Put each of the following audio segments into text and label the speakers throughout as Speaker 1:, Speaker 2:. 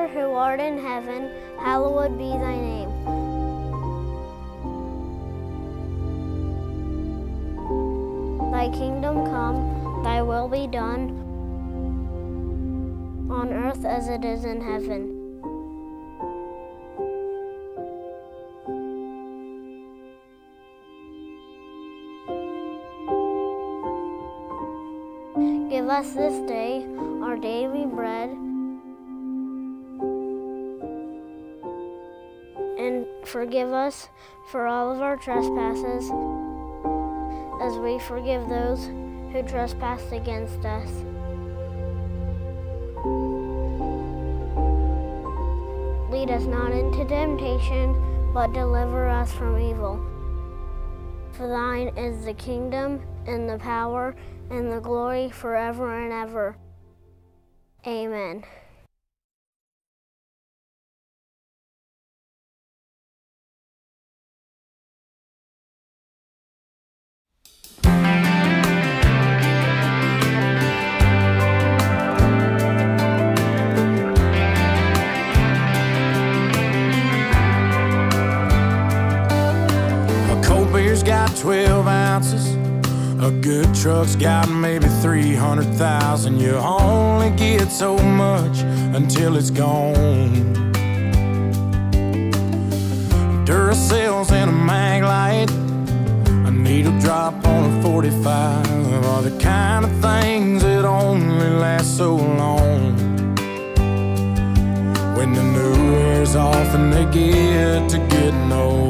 Speaker 1: Father who art in heaven, hallowed be thy name. Thy kingdom come, thy will be done, on earth as it is in heaven. Give us this day our daily bread, and forgive us for all of our trespasses, as we forgive those who trespass against us. Lead us not into temptation, but deliver us from evil. For thine is the kingdom, and the power, and the glory forever and ever. Amen.
Speaker 2: A cold beer's got 12 ounces. A good truck's got maybe 300,000. You only get so much until it's gone. Duracell's and a mag light, a needle drop on a 45 are the kind of things that only last so long. When the new wears off and they get to getting old,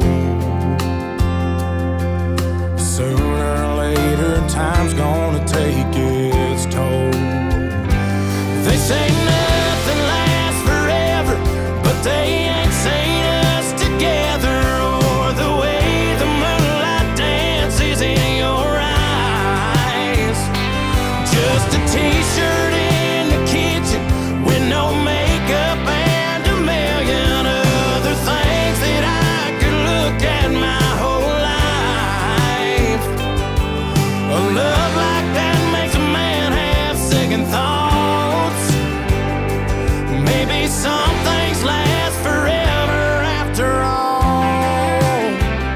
Speaker 2: sooner or later time's gonna take its toll. They say nothing lasts forever, but they ain't seen us together, or the way the moonlight dances in your eyes. Just a t-shirt in the kitchen with no makeup and a million other things that I could look at my whole life. A love like that makes a man have second thoughts. Maybe some things last forever after all.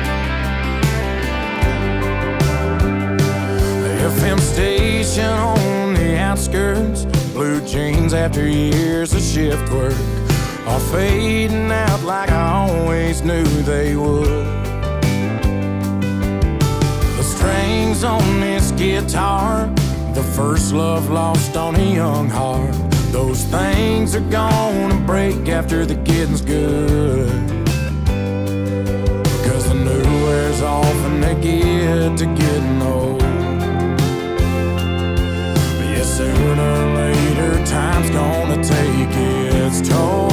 Speaker 2: The FM station on the outskirts, blue jeans after years of shift work, are fading out like I always knew they would. The strings on this guitar, the first love lost on a young heart, those things are gonna break after the getting's good. Because the new wears off and they get to getting old. But yeah, sooner or later time's gonna take its toll.